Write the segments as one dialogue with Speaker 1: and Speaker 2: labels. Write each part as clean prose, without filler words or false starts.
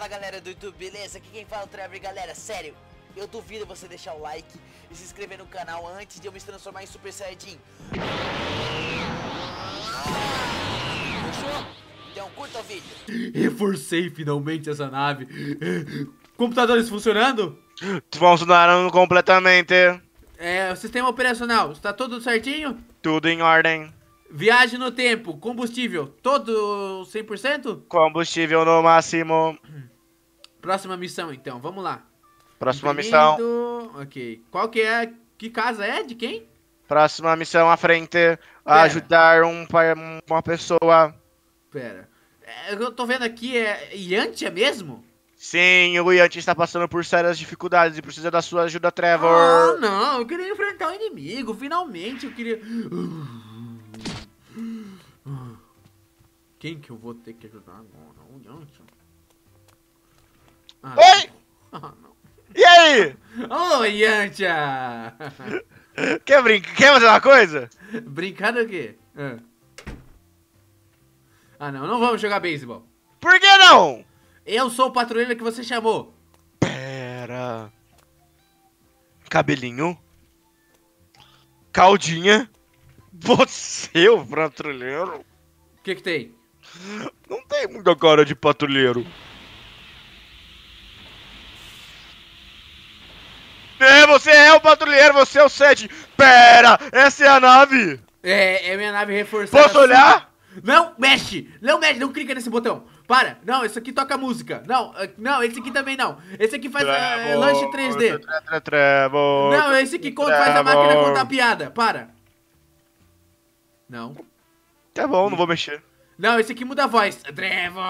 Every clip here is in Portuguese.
Speaker 1: Fala galera do YouTube, beleza? Aqui quem fala é o Trevor, galera, sério, eu duvido você deixar o like e se inscrever no canal antes de eu me transformar em Super Saiyajin. Fechou? Então curta o vídeo.
Speaker 2: Reforcei finalmente essa nave. Computadores funcionando?
Speaker 3: Funcionaram completamente.
Speaker 2: O sistema operacional, está tudo certinho?
Speaker 3: Tudo em ordem.
Speaker 2: Viagem no tempo, combustível, todo 100%?
Speaker 3: Combustível no máximo.
Speaker 2: Próxima missão então, vamos lá.
Speaker 3: Próxima missão.
Speaker 2: Ok, qual que é? Que casa é? De quem?
Speaker 3: Próxima missão à frente. Ajudar uma pessoa.
Speaker 2: Pera, eu tô vendo aqui, é Yantia mesmo?
Speaker 3: Sim, o Yanti está passando por sérias dificuldades e precisa da sua ajuda,
Speaker 2: Ah,
Speaker 3: Trevor.
Speaker 2: não, eu queria enfrentar o inimigo, finalmente eu queria... Quem que eu vou ter que ajudar agora? O Yantia?
Speaker 3: Oi!
Speaker 2: Ah, não.
Speaker 3: E aí?
Speaker 2: Ô, Yantia!
Speaker 3: Quer brincar? Quer fazer uma coisa?
Speaker 2: Brincar do quê? Ah, não vamos jogar beisebol.
Speaker 3: Por que não?
Speaker 2: Eu sou o patrulheiro que você chamou.
Speaker 3: Pera. Cabelinho. Caldinha. Você, o patrulheiro?
Speaker 2: O que tem?
Speaker 3: Não tem muita cara de patrulheiro. Você é o patrulheiro, você é o 7. Pera, essa é a nave.
Speaker 2: É minha nave reforçada.
Speaker 3: Posso olhar?
Speaker 2: Não mexe, não clica nesse botão. Para, não, esse aqui toca música. Não, esse aqui também não. Esse aqui faz lanche 3D.
Speaker 3: Trevor.
Speaker 2: Não, esse aqui faz a máquina contar piada. Para. Não.
Speaker 3: Tá bom, não vou mexer.
Speaker 2: Não, esse aqui muda a voz. Trevor.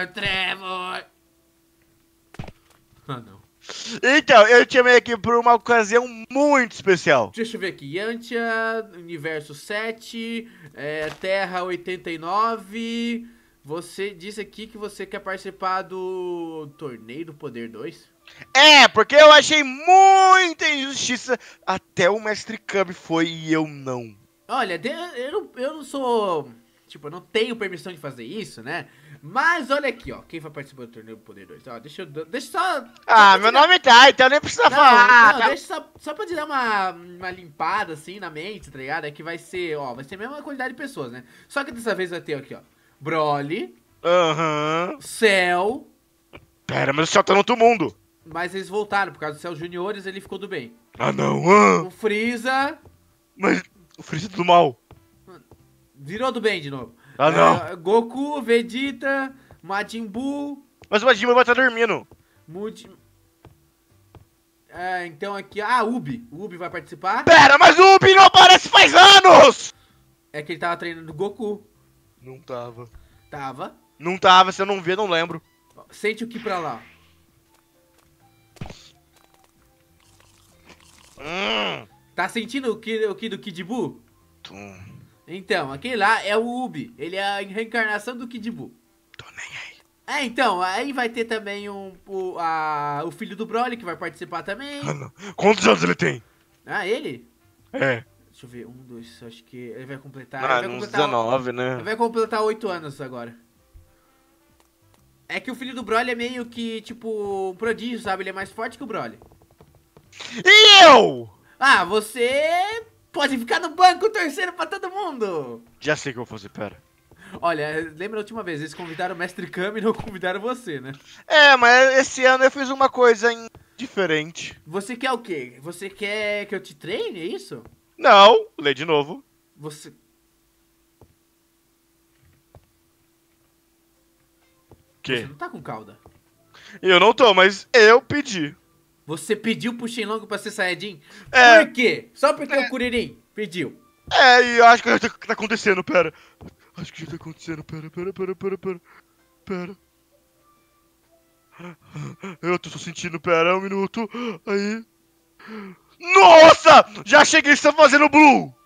Speaker 2: Ah, não.
Speaker 3: Então, eu te chamei aqui por uma ocasião muito especial.
Speaker 2: Deixa eu ver aqui. Yantia, Universo 7, Terra 89. Você disse aqui que você quer participar do Torneio do Poder 2?
Speaker 3: É, porque eu achei muita injustiça. Até o Mestre Kami foi e eu não.
Speaker 2: Olha, eu não sou... Tipo, eu não tenho permissão de fazer isso, né? Mas olha aqui, ó. Quem vai participar do Torneio do Poder 2? Ó, deixa só...
Speaker 3: Ah, meu nome tá, então nem precisa falar.
Speaker 2: Não,
Speaker 3: Tá.
Speaker 2: deixa só pra te dar uma limpada, assim, na mente, tá ligado? É que vai ser, ó, vai ser a mesma quantidade de pessoas, né? Só que dessa vez vai ter aqui, ó, Broly,
Speaker 3: Aham.
Speaker 2: Cell,
Speaker 3: Pera, mas o céu tá no outro mundo.
Speaker 2: mas eles voltaram, por causa do Cell Juniores, ele ficou do bem.
Speaker 3: Ah, não.
Speaker 2: O Freeza
Speaker 3: Mas o Freeza é do mal.
Speaker 2: virou do bem de novo.
Speaker 3: Ah, não.
Speaker 2: Goku, Vegeta, Majin Buu,
Speaker 3: Mas o Majima vai estar dormindo.
Speaker 2: então aqui, Ubi. O Ubi vai participar.
Speaker 3: Pera, mas o Ubi não aparece faz anos!
Speaker 2: É que ele tava treinando o Goku.
Speaker 3: Não tava.
Speaker 2: Tava.
Speaker 3: Não tava, se eu não ver, não lembro.
Speaker 2: Sente o Ki pra lá. Tá sentindo o Ki do Kid Buu? Então, aquele lá é o Ubi. Ele é a reencarnação do Kid Buu.
Speaker 3: Tô nem aí.
Speaker 2: Então, aí vai ter também o filho do Broly que vai participar também.
Speaker 3: Ah, não. Quantos anos ele tem?
Speaker 2: Ele?
Speaker 3: É.
Speaker 2: Deixa eu ver, 1, 2, acho que ele vai completar...
Speaker 3: Ah, uns 19, né?
Speaker 2: Ele vai completar 8 anos agora. É que o filho do Broly é meio que, tipo, um prodígio, sabe? Ele é mais forte que o Broly.
Speaker 3: E eu?
Speaker 2: Você pode ficar no banco torcendo pra todo mundo.
Speaker 3: Já sei o que eu vou fazer, pera.
Speaker 2: Olha, lembra a última vez, eles convidaram o Mestre Kami e não convidaram você, né?
Speaker 3: É, mas esse ano eu fiz uma coisa diferente.
Speaker 2: Você quer o quê? Você quer que eu te treine, é isso?
Speaker 3: Não, lê de novo.
Speaker 2: Você...
Speaker 3: Que?
Speaker 2: Você não tá com cauda.
Speaker 3: Eu não tô, mas eu pedi.
Speaker 2: Você pediu pro Shenlong pra ser Saiyajin?
Speaker 3: É.
Speaker 2: Por quê? Só porque o Kuririn pediu.
Speaker 3: É, e eu acho que já tá acontecendo, pera. Acho que já tá acontecendo, pera. Pera. Eu tô só sentindo, pera, 1 minuto. Aí. Nossa! Já cheguei, está fazendo Blue!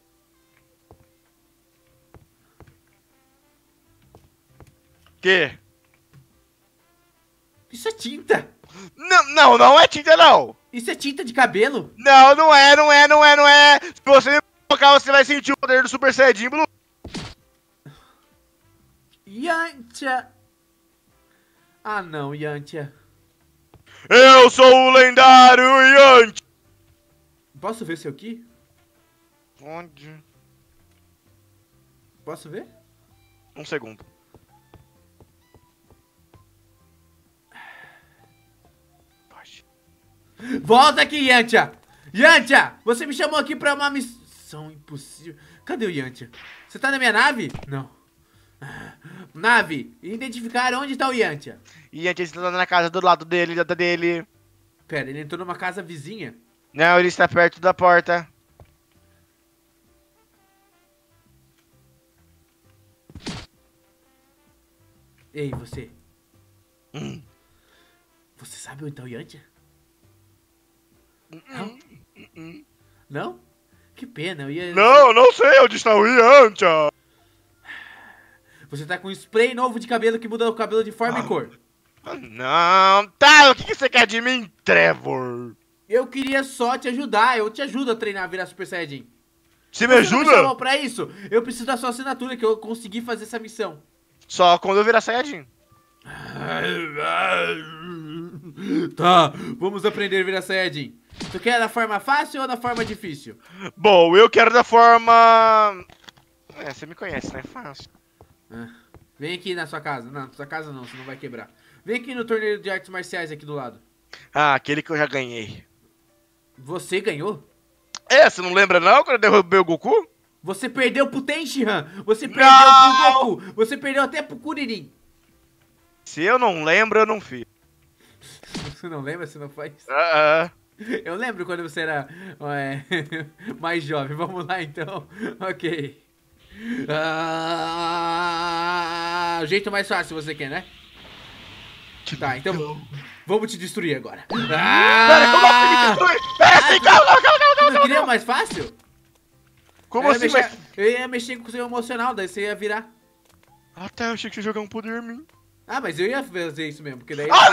Speaker 3: Que?
Speaker 2: Isso é tinta.
Speaker 3: Não é tinta, não!
Speaker 2: Isso é tinta de cabelo.
Speaker 3: Não é! Se você me colocar, você vai sentir o poder do Super Saiyajin Blue.
Speaker 2: Yantia. Ah não, Yantia.
Speaker 3: Eu sou o lendário Yantia!
Speaker 2: Posso ver seu Ki?
Speaker 3: Onde?
Speaker 2: Posso ver?
Speaker 3: Um segundo.
Speaker 2: Volta aqui, Yantia! Yantia! Você me chamou aqui pra uma missão impossível. Cadê o Yantia? Você tá na minha nave? Não. Nave, identificar onde tá o Yantia.
Speaker 3: Yantia está na casa do lado dele, da dele.
Speaker 2: Pera, ele entrou numa casa vizinha.
Speaker 3: Não, ele está perto da porta.
Speaker 2: Ei, você. Você sabe onde tá o Yantia? Não? Não? Que pena, eu ia...
Speaker 3: Não sei onde está o Yantia.
Speaker 2: Você tá com um spray novo de cabelo que muda o cabelo de forma e cor.
Speaker 3: Não, tá, o que você quer de mim, Trevor?
Speaker 2: Eu queria só te ajudar, eu te ajudo a treinar a virar Super Saiyajin.
Speaker 3: Você me
Speaker 2: Você não me
Speaker 3: ajuda?
Speaker 2: chamou pra isso? Eu preciso da sua assinatura que eu consegui fazer essa missão.
Speaker 3: Só quando eu virar Saiyajin.
Speaker 2: Tá, vamos aprender a virar Saiyajin. Tu quer da forma fácil ou da forma difícil?
Speaker 3: Bom, eu quero da forma... você me conhece, né? Fácil.
Speaker 2: Vem aqui na sua casa. Não, na sua casa não, senão vai quebrar. Vem aqui no torneio de artes marciais aqui do lado.
Speaker 3: Ah, aquele que eu já ganhei.
Speaker 2: Você ganhou?
Speaker 3: Você não lembra não, quando eu derrubei o Goku?
Speaker 2: Você perdeu pro Tenshinhan. Você perdeu pro Goku. Você perdeu até pro Kuririn.
Speaker 3: Se eu não lembro, eu não fiz.
Speaker 2: Você não lembra? Você não faz?
Speaker 3: Eu
Speaker 2: Eu lembro quando você era mais jovem. Vamos lá então. Ok. O jeito mais fácil você quer, né? Tá, então vamos te destruir agora.
Speaker 3: Pera, como assim me destruir? Pera assim, calma.
Speaker 2: Você não queria mais fácil?
Speaker 3: Como assim, mas...
Speaker 2: Eu ia mexer com o seu emocional, daí você ia virar.
Speaker 3: Ah, tá, eu achei que você ia jogar um poder em mim.
Speaker 2: Ah, mas eu ia fazer isso mesmo, porque daí...
Speaker 3: Não!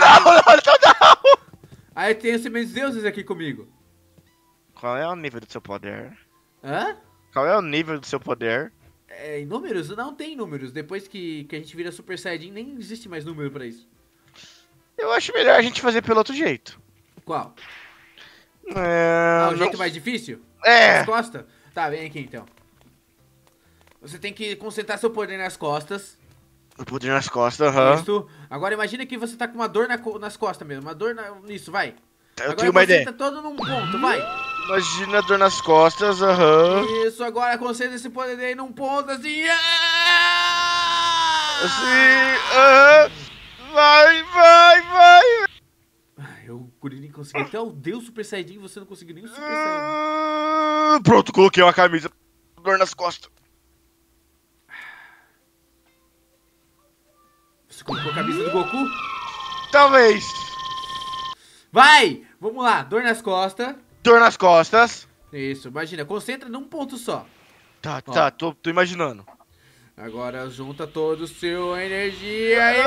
Speaker 2: Aí tem os sementes deuses aqui comigo.
Speaker 3: Qual é o nível do seu poder?
Speaker 2: Hã?
Speaker 3: Qual é o nível do seu poder?
Speaker 2: Em números? Não tem números. Depois que a gente vira Super Saiyajin, nem existe mais número pra isso.
Speaker 3: Eu acho melhor a gente fazer pelo outro jeito.
Speaker 2: Qual? O
Speaker 3: Não...
Speaker 2: jeito mais difícil?
Speaker 3: É.
Speaker 2: As costas? Tá, vem aqui então. Você tem que concentrar seu poder nas costas.
Speaker 3: O poder nas costas, aham.
Speaker 2: Isso. Agora imagina que você tá com uma dor nas costas mesmo. Uma dor nisso, vai.
Speaker 3: Eu
Speaker 2: Agora
Speaker 3: tenho uma ideia.
Speaker 2: concentra todo num ponto, vai.
Speaker 3: Imagina a dor nas costas, aham.
Speaker 2: Isso, agora concentra esse poder aí num ponto assim.
Speaker 3: Assim, aham. Vai.
Speaker 2: O Kuririn conseguiu até o Deus Super Saiyajin e você não conseguiu nem o Super Saiyajin.
Speaker 3: Pronto, coloquei uma camisa. Dor nas costas.
Speaker 2: Você colocou a camisa do Goku?
Speaker 3: Talvez.
Speaker 2: Vai! Vamos lá, dor nas costas.
Speaker 3: Dor nas costas.
Speaker 2: Isso, imagina, concentra num ponto só.
Speaker 3: Tá,
Speaker 2: Ó.
Speaker 3: tô imaginando.
Speaker 2: Agora junta todo o seu energia e...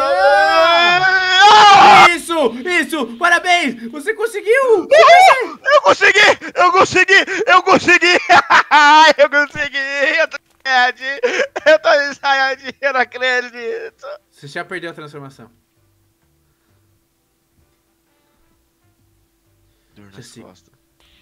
Speaker 3: Ah!
Speaker 2: Isso! Parabéns! Você conseguiu!
Speaker 3: Eu consegui! Eu consegui! Eu tô Saiyajin! Eu tô em Saiyajin, eu não acredito!
Speaker 2: Você já perdeu a transformação.
Speaker 3: Dor
Speaker 2: Já
Speaker 3: nas
Speaker 2: sei.
Speaker 3: costas.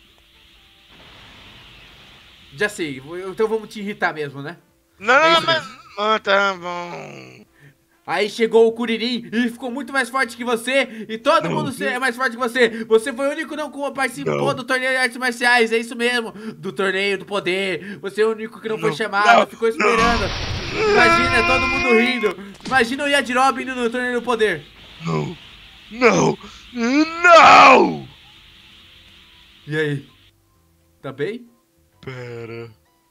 Speaker 2: Já sei, então vamos te irritar mesmo, né?
Speaker 3: Não,
Speaker 2: isso
Speaker 3: mas...
Speaker 2: mesmo.
Speaker 3: Ah, tá bom.
Speaker 2: Aí chegou o Kuririn e ficou muito mais forte que você. E todo mundo é mais forte que você. Você foi o único não que participou do torneio de artes marciais. É isso mesmo. Do torneio do poder. Você é o único que não foi chamado. Ficou esperando. Imagina, todo mundo rindo. Imagina o Yajirobe indo no torneio do poder.
Speaker 3: Não!
Speaker 2: E aí? Tá bem?
Speaker 3: Pera...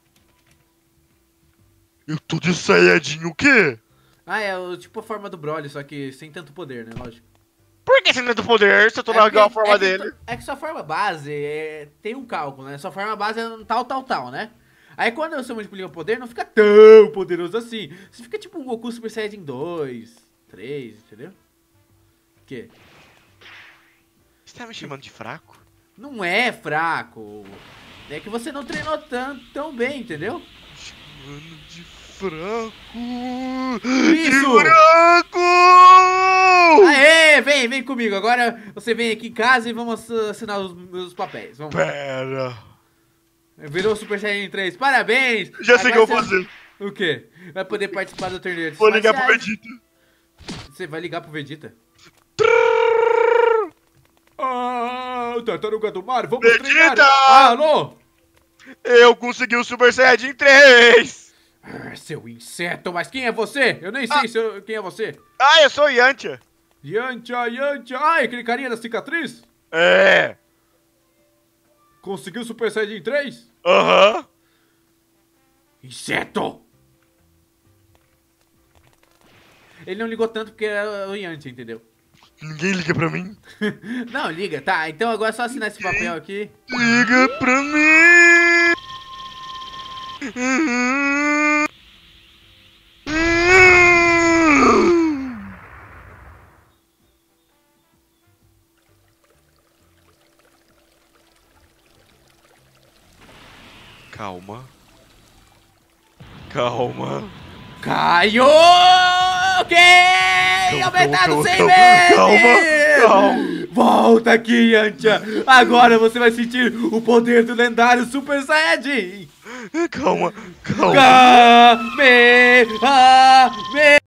Speaker 3: Eu tô de Saiyajin o quê?
Speaker 2: Tipo a forma do Broly, só que sem tanto poder, né? Lógico.
Speaker 3: Por que você não é do poder se eu tô na igual a forma dele?
Speaker 2: É que sua forma base tem um cálculo, né? Sua forma base é tal, né? Aí quando você multiplica o poder, não fica tão poderoso assim. Você fica tipo um Goku Super Saiyajin 2, 3, entendeu? O quê?
Speaker 3: Você tá me chamando de fraco?
Speaker 2: Não é fraco. É que você não treinou tão bem, entendeu?
Speaker 3: Chamando de fraco!
Speaker 2: Isso!
Speaker 3: De fraco!
Speaker 2: Aê! vem comigo. Agora você vem aqui em casa e vamos assinar os papéis. Vamos.
Speaker 3: Pera.
Speaker 2: Virou Super Saiyajin 3. Parabéns.
Speaker 3: Já sei o que eu
Speaker 2: Agora
Speaker 3: vou fazer.
Speaker 2: O quê? Vai poder participar do torneio.
Speaker 3: Vou ligar pro Vegeta.
Speaker 2: Você vai ligar pro Vegeta? Ah, tartaruga do mar, vamos
Speaker 3: Vegeta!
Speaker 2: treinar. Alô?
Speaker 3: Eu consegui o Super Saiyajin 3.
Speaker 2: Seu inseto, mas quem é você? Eu nem sei quem é você.
Speaker 3: Ah, eu sou Yantia.
Speaker 2: Yantia. Ai, aquele carinha da cicatriz?
Speaker 3: É.
Speaker 2: Conseguiu o Super Saiyajin 3?
Speaker 3: Aham.
Speaker 2: Inseto! Ele não ligou tanto porque era o Yantia, entendeu?
Speaker 3: Ninguém liga pra mim.
Speaker 2: Não, liga, tá. Então agora é só assinar esse papel aqui.
Speaker 3: Liga pra mim. Calma. Calma.
Speaker 2: Caio! Ok! Aumentado 100 vezes!
Speaker 3: Calma.
Speaker 2: Volta aqui, Yantia! Agora você vai sentir o poder do lendário Super Saiyajin!
Speaker 3: Calma.
Speaker 2: Kamehameha!